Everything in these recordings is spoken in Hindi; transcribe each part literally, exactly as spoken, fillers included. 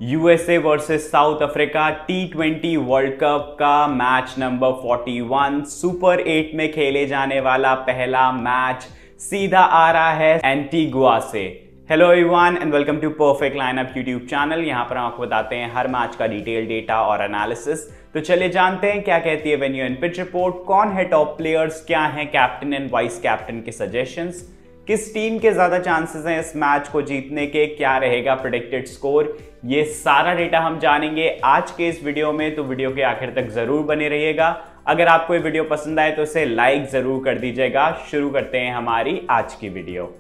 USA versus South Africa T twenty World Cup का मैच नंबर इकतालीस सुपर एट में खेले जाने वाला पहला मैच सीधा आ रहा है एंटीगुआ से। Hello everyone and welcome to perfect lineup YouTube channel. यहां पर हम आपको बताते हैं हर मैच का डिटेल डेटा और एनालिसिस। तो चलिए जानते हैं क्या कहती है वेन्यू एंड पिच रिपोर्ट, कौन है टॉप प्लेयर्स, क्या है कैप्टन एंड वाइस कैप्टन के सजेशंस, किस टीम के ज्यादा चांसेस हैं इस मैच को जीतने के, क्या रहेगा प्रेडिक्टेड स्कोर, ये सारा डेटा हम जानेंगे आज के इस वीडियो में। तो वीडियो के आखिर तक जरूर बने रहिएगा। अगर आपको ये वीडियो पसंद आए तो इसे लाइक जरूर कर दीजिएगा। शुरू करते हैं हमारी आज की video.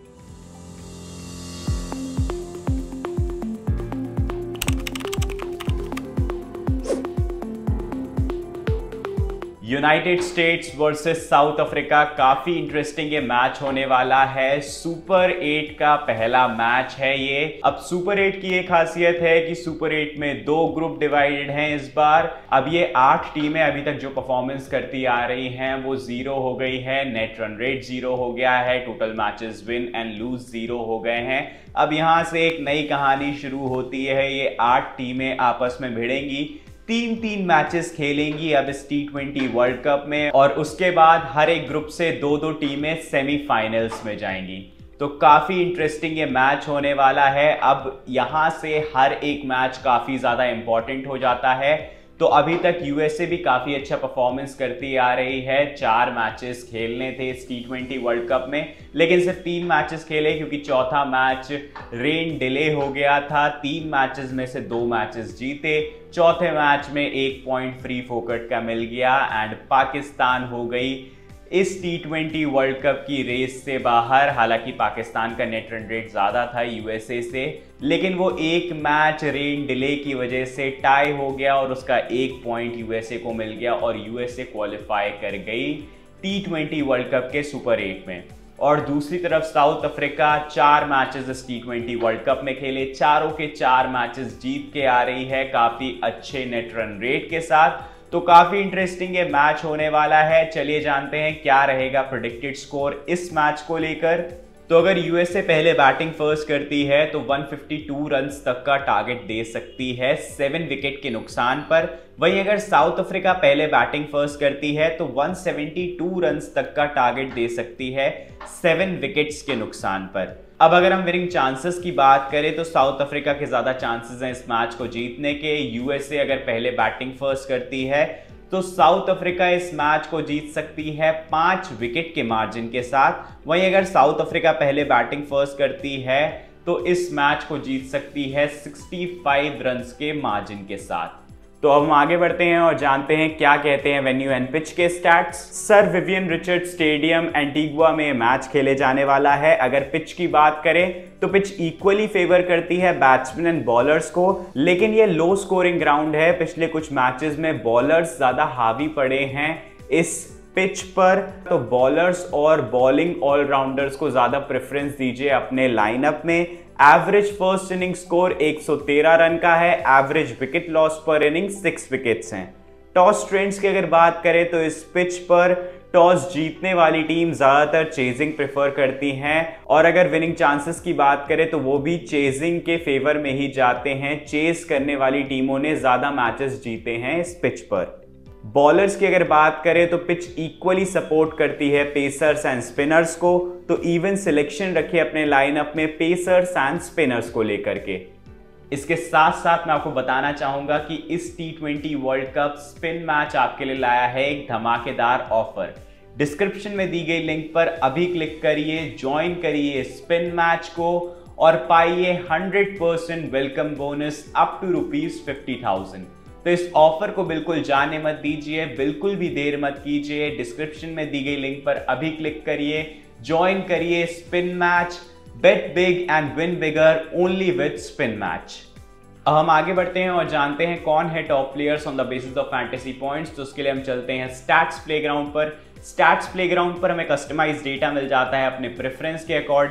United States versus South Africa, काफी इंटरेस्टिंग ये मैच होने वाला है। सुपर एट का पहला मैच है ये। अब सुपर एट की एक खासियत है कि सुपर एट में दो ग्रुप डिवाइडेड हैं इस बार। अब ये आठ टीमें अभी तक जो परफॉर्मेंस करती आ रही हैं वो जीरो हो गई है, नेट रन रेट जीरो हो गया है, total matches win and lose zero हो गए हैं। अब यहां से एक नई कहानी शुरू होती है। ये आठ टीमें आपस में भिड़ेंगी, तीन तीन मैचेस खेलेंगी अब इस टी ट्वेंटी वर्ल्ड कप में, और उसके बाद हर एक ग्रुप से दो दो टीमें सेमीफाइनल्स में जाएंगी। तो काफी इंटरेस्टिंग ये मैच होने वाला है। अब यहां से हर एक मैच काफी ज्यादा इंपॉर्टेंट हो जाता है। तो अभी तक यूएसए भी काफी अच्छा परफॉर्मेंस करती आ रही है। चार मैचेस खेलने थे इस टी ट्वेंटी वर्ल्ड कप में, लेकिन सिर्फ तीन मैचेस खेले क्योंकि चौथा मैच रेन डिले हो गया था। तीन मैचेस में से दो मैचेस जीते, चौथे मैच में एक पॉइंट फ्री फोकट का मिल गया एंड पाकिस्तान हो गई इस टी ट्वेंटी वर्ल्ड कप की रेस से बाहर। हालांकि पाकिस्तान का नेट रन रेट ज्यादा था यूएसए से, लेकिन वो एक मैच रेन डिले की वजह से टाई हो गया और उसका एक पॉइंट यूएसए को मिल गया और यूएसए क्वालिफाई कर गई टी ट्वेंटी वर्ल्ड कप के सुपर एट में। और दूसरी तरफ साउथ अफ्रीका चार मैचेस इस टी ट्वेंटी वर्ल्ड कप में खेले, चारों के चार मैचेस जीत के आ रही है काफी अच्छे नेट रन रेट के साथ। तो काफी इंटरेस्टिंग ये मैच होने वाला है। चलिए जानते हैं क्या रहेगा प्रेडिक्टेड स्कोर इस मैच को लेकर। तो अगर यूएसए पहले बैटिंग फर्स्ट करती है तो एक सौ बावन रन्स तक का टारगेट दे सकती है सेवन विकेट के नुकसान पर। वहीं अगर साउथ अफ्रीका पहले बैटिंग फर्स्ट करती है तो एक सौ बहत्तर रन्स तक का टारगेट दे सकती है सेवन विकेट्स के नुकसान पर। अब अगर हम विनिंग चांसेस की बात करें तो साउथ अफ्रीका के ज्यादा चांसेस हैं इस मैच को जीतने के। यूएसए अगर पहले बैटिंग फर्स्ट करती है तो साउथ अफ्रीका इस मैच को जीत सकती है पांच विकेट के मार्जिन के साथ। वहीं अगर साउथ अफ्रीका पहले बैटिंग फर्स्ट करती है तो इस मैच को जीत सकती है पैंसठ रन्स के मार्जिन के साथ। तो अब हम आगे बढ़ते हैं और जानते हैं क्या कहते हैं वेन्यू एंड पिच के stats. Sir Vivian Richard stadium Antigua में मैच खेले जाने वाला है। अगर पिच की बात करें तो पिच इक्वली फेवर करती है बैट्समैन एंड बॉलर्स को, लेकिन ये लो स्कोरिंग ग्राउंड है। पिछले कुछ मैचेस में बॉलर्स ज्यादा हावी पड़े हैं इस पिच पर, तो बॉलर्स और बॉलिंग ऑलराउंडर्स को ज्यादा प्रेफरेंस दीजिए अपने लाइनअप में। एवरेज फर्स्ट इनिंग स्कोर एक सौ तेरह रन का है, एवरेज विकेट लॉस पर इनिंग सिक्स विकेट्स हैं। टॉस ट्रेंड्स की अगर बात करें तो इस पिच पर टॉस जीतने वाली टीम ज्यादातर चेजिंग प्रेफर करती हैं, और अगर विनिंग चांसेस की बात करें तो वो भी चेजिंग के फेवर में ही जाते हैं। चेज करने वाली टीमों ने ज्यादा मैचेस जीते हैं इस पिच पर। बॉलर्स की अगर बात करें तो पिच इक्वली सपोर्ट करती है पेसर्स एंड स्पिनर्स को, तो इवन सिलेक्शन रखिए अपने लाइनअप में पेसर्स एंड स्पिनर्स को लेकर के। इसके साथ साथ मैं आपको बताना चाहूंगा कि इस T twenty World Cup spin match आपके लिए लाया है एक धमाकेदार ऑफर। डिस्क्रिप्शन में दी गई लिंक पर अभी क्लिक करिए, ज्वाइन करिए स्पिन मैच को और पाइए hundred percent welcome bonus up to rupees fifty thousand. तो इस ऑफर को बिल्कुल जाने मत दीजिए, बिल्कुल भी देर मत कीजिए। डिस्क्रिप्शन में दी गई लिंक पर अभी क्लिक करिए, ज्वाइन करिए spin match, bet big and win bigger only with spin match. अब हम आगे बढ़ते हैं और जानते हैं कौन है top players on the basis of fantasy points. तो उसके लिए हम चलते हैं स्टैट्स प्लेग्राउंड पर। स्टैट्स प्लेग्राउंड पर हमें कस्टमाइज डेटा मिल जाता है अपने प्रेफरेंस के अकॉर्डिंग।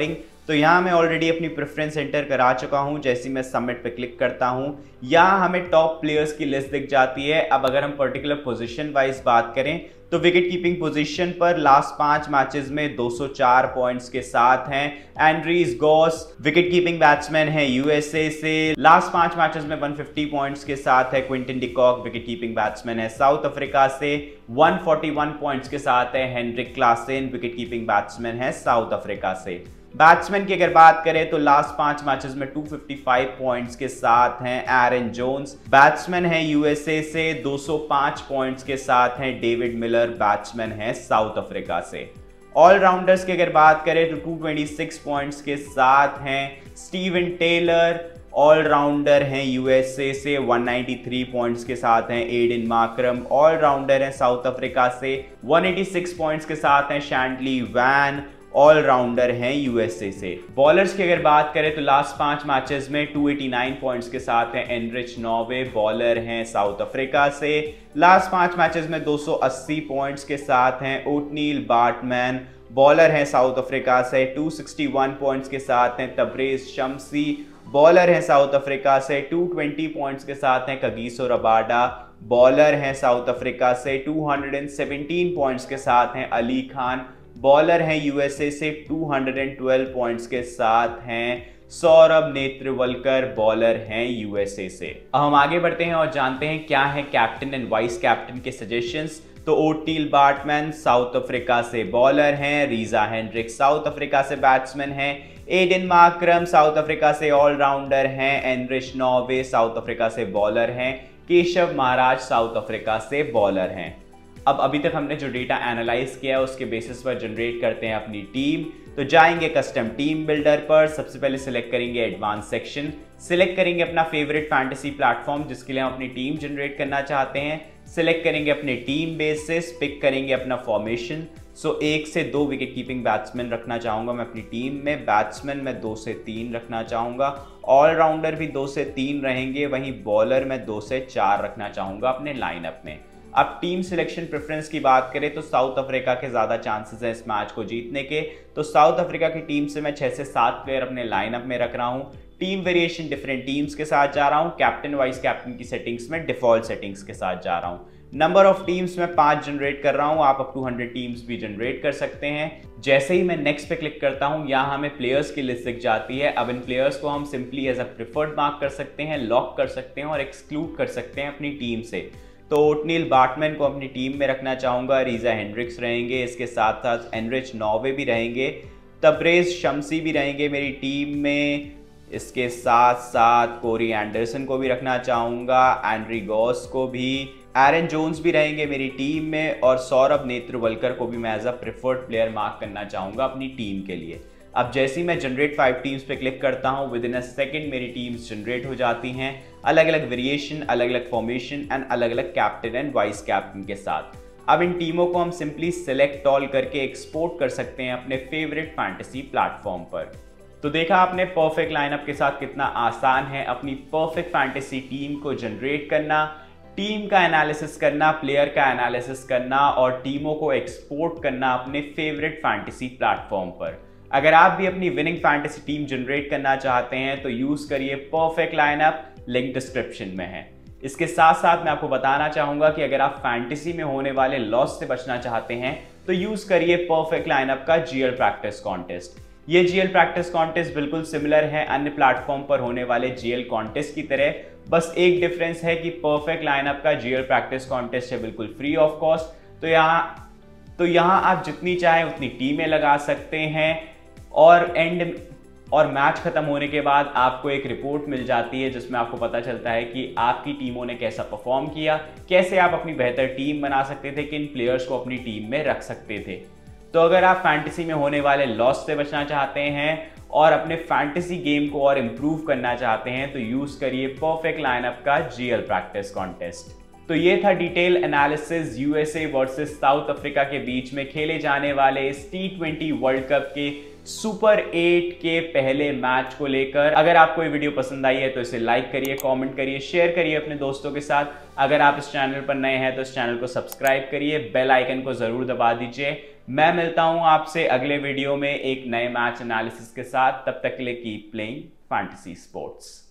तो यहाँ मैं ऑलरेडी अपनी प्रेफरेंस एंटर करा चुका हूँ। जैसे मैं सबमिट पे क्लिक करता हूँ, यहाँ हमें टॉप प्लेयर्स की लिस्ट दिख जाती है। अब अगर हम पर्टिकुलर पोजीशन वाइज बात करें तो विकेट कीपिंग पोजीशन पर लास्ट पांच मैचेस में दो सौ चार पॉइंट्स के साथ हैं Andries Gous. Wicket keeping batsman है यूएसए से, लास्ट पांच मैचेस में एक सौ पचास पॉइंट्स के साथ है Quinton de Kock. Wicket keeping batsman है साउथ अफ्रीका से, एक सौ इकतालीस पॉइंट्स के साथ है Heinrich Klaasen. Wicket keeping batsman है साउथ अफ्रीका से। बैट्समैन की अगर बात करें तो लास्ट पांच मैचेस में दो सौ पचपन पॉइंट्स के साथ हैं एरन जोन्स। बैट्समैन है यूएसए से, दो सौ पाँच पॉइंट्स के साथ हैं डेविड मिलर। बैट्समैन है साउथ अफ्रीका से। ऑलराउंडर्स की अगर बात करें तो दो सौ छब्बीस पॉइंट्स के साथ हैं स्टीवन टेलर। ऑलराउंडर हैं यूएसए से, एक सौ तिरानवे पॉइंट्स के साथ हैं एडन मार्करम। ऑलराउंडर हैं साउथ अफ्रीका से, एक सौ छियासी पॉइंट्स के साथ हैं शैंडली वैन। ऑलराउंडर हैं यूएसए से। बॉलर्स की अगर बात करें तो लास्ट पांच मैचेस में दो सौ नवासी पॉइंट्स के साथ हैं एनरिच नॉर्वे। बॉलर हैं साउथ अफ्रीका से। लास्ट पांच मैचेस में दो सौ अस्सी पॉइंट्स के साथ हैं ओटनील बार्टमैन। बॉलर हैं साउथ अफ्रीका से। दो सौ इकसठ पॉइंट्स के साथ हैं तबरेज शम्सी। बॉलर हैं साउथ अफ्रीका से। दो सौ बीस पॉइंट्स के साथ हैं कगिसो रबाडा। बॉलर हैं साउथ अफ्रीका से। दो सौ सत्रह पॉइंट्स के साथ हैं अली खान। बॉलर हैं यूएसए से, दो सौ बारह पॉइंट्स के साथ हैं सौरभ नेत्रवलकर। बॉलर हैं यूएसए से। अब हम आगे बढ़ते हैं और जानते हैं क्या है कैप्टन एंड वाइस कैप्टन के सजेशंस। तो ओटील बार्टमैन साउथ अफ्रीका से बॉलर हैं, रीजा हेनरिक साउथ अफ्रीका से बैट्समैन हैं, एडन मार्करम साउथ अफ्रीका से ऑलराउंडर हैं, एनरिच नॉर्वे साउथ अफ्रीका से बॉलर हैं, केशव महाराज साउथ अफ्रीका से बॉलर हैं। अब अभी तक हमने जो डेटा एनालाइज किया है उसके बेसिस पर जनरेट करते हैं अपनी टीम। तो जाएंगे कस्टम टीम बिल्डर पर, सबसे पहले सिलेक्ट करेंगे एडवांस सेक्शन, सिलेक्ट करेंगे अपना फेवरेट फैंटेसी प्लेटफॉर्म जिसके लिए हम अपनी टीम जनरेट करना चाहते हैं, सिलेक्ट करेंगे अपने टीम बेसिस, पिक करेंगे अपना फॉर्मेशन। सो एक से दो विकेट कीपिंग बैट्समैन रखना चाहूँगा मैं अपनी टीम में, बैट्समैन मैं दो से तीन रखना चाहूँगा, ऑलराउंडर भी दो से तीन रहेंगे, वहीं बॉलर मैं दो से चार रखना चाहूँगा अपने लाइनअप में। अब टीम सिलेक्शन प्रेफरेंस की बात करें तो साउथ अफ्रीका के ज़्यादा चांसेस हैं इस मैच को जीतने के, तो साउथ अफ्रीका की टीम से मैं छः से सात प्लेयर अपने लाइनअप में रख रहा हूँ। टीम वेरिएशन डिफरेंट टीम्स के साथ जा रहा हूँ, कैप्टन वाइस कैप्टन की सेटिंग्स में डिफॉल्ट सेटिंग्स के साथ जा रहा हूँ। नंबर ऑफ टीम्स में पांच जनरेट कर रहा हूँ, आप अप टू हंड्रेड टीम्स भी जनरेट कर सकते हैं। जैसे ही मैं नेक्स्ट पे क्लिक करता हूँ यहाँ हमें प्लेयर्स की लिस्ट दिख जाती है। अब इन प्लेयर्स को हम simply as a preferred mark कर सकते हैं, लॉक कर सकते हैं और एक्सक्लूड कर सकते हैं अपनी टीम से। तो ओटनील बार्टमैन को अपनी टीम में रखना चाहूँगा, रीजा हेनरिक्स रहेंगे, इसके साथ साथ एनरिच नॉर्वे भी रहेंगे, तबरेज शम्सी भी रहेंगे मेरी टीम में, इसके साथ साथ कोरी एंडरसन को भी रखना चाहूँगा, एंड्री गॉस को भी, एरन जोन्स भी रहेंगे मेरी टीम में और सौरभ नेत्रवलकर को भी मैं as a preferred player mark करना चाहूँगा अपनी टीम के लिए। अब जैसे ही मैं जनरेट फाइव टीम्स पे क्लिक करता हूँ विद इन अ सेकेंड मेरी टीम्स जनरेट हो जाती हैं, अलग अलग वेरिएशन, अलग अलग फॉर्मेशन एंड अलग अलग कैप्टन एंड वाइस कैप्टन के साथ। अब इन टीमों को हम सिंपली सिलेक्ट ऑल करके एक्सपोर्ट कर सकते हैं अपने फेवरेट फैंटेसी प्लेटफॉर्म पर। तो देखा आपने परफेक्ट लाइनअप के साथ कितना आसान है अपनी परफेक्ट फैंटेसी टीम को जनरेट करना, टीम का एनालिसिस करना, प्लेयर का एनालिसिस करना और टीमों को एक्सपोर्ट करना अपने फेवरेट फैंटेसी प्लेटफॉर्म पर। अगर आप भी अपनी विनिंग फैंटेसी टीम जनरेट करना चाहते हैं तो यूज करिए परफेक्ट लाइनअप, लिंक डिस्क्रिप्शन में है। इसके साथ साथ मैं आपको बताना चाहूंगा कि अगर आप फैंटेसी में होने वाले लॉस से बचना चाहते हैं तो यूज करिए परफेक्ट लाइनअप का जीएल प्रैक्टिस कॉन्टेस्ट। ये जीएल प्रैक्टिस कॉन्टेस्ट बिल्कुल सिमिलर है अन्य प्लेटफॉर्म पर होने वाले जीएल कॉन्टेस्ट की तरह, बस एक डिफरेंस है कि परफेक्ट लाइनअप का जीएल प्रैक्टिस कॉन्टेस्ट है बिल्कुल फ्री ऑफ कॉस्ट। तो यहाँ तो यहाँ आप जितनी चाहें उतनी टीमें लगा सकते हैं और एंड और मैच खत्म होने के बाद आपको एक रिपोर्ट मिल जाती है जिसमें आपको पता चलता है कि आपकी टीमों ने कैसा परफॉर्म किया, कैसे आप अपनी बेहतर टीम बना सकते थे, किन प्लेयर्स को अपनी टीम में रख सकते थे। तो अगर आप फैंटेसी में होने वाले लॉस से बचना चाहते हैं और अपने फैंटेसी गेम को और इम्प्रूव करना चाहते हैं तो यूज करिए परफेक्ट लाइनअप का जीएल प्रैक्टिस कॉन्टेस्ट। तो ये था detail analysis USA versus South Africa के बीच में खेले जाने वाले इस टी ट्वेंटी वर्ल्ड कप के सुपर एट के पहले मैच को लेकर। अगर आपको ये वीडियो पसंद आई है तो इसे लाइक करिए, कमेंट करिए, शेयर करिए अपने दोस्तों के साथ। अगर आप इस चैनल पर नए हैं तो इस चैनल को सब्सक्राइब करिए, बेल आइकन को जरूर दबा दीजिए। मैं मिलता हूं आपसे अगले वीडियो में एक नए मैच एनालिसिस के साथ। तब तक के लिए कीप प्लेइंग फैंटेसी स्पोर्ट्स।